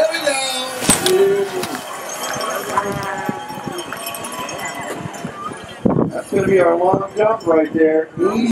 we go. That's going to be our long jump right there.